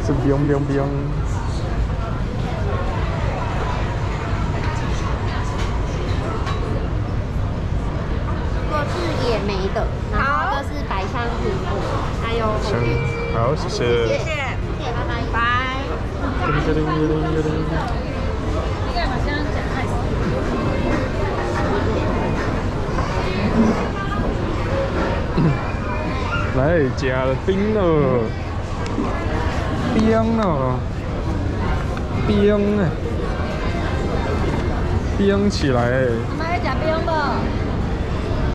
是冰冰冰。 这个是野莓的，然后这是百香苹果，还有红玉。 好，谢谢。 谢谢，拜拜。拜。 叮叮叮叮叮叮。来，加了冰了，冰了，冰啊，冰起来！ 妈妈要加冰了。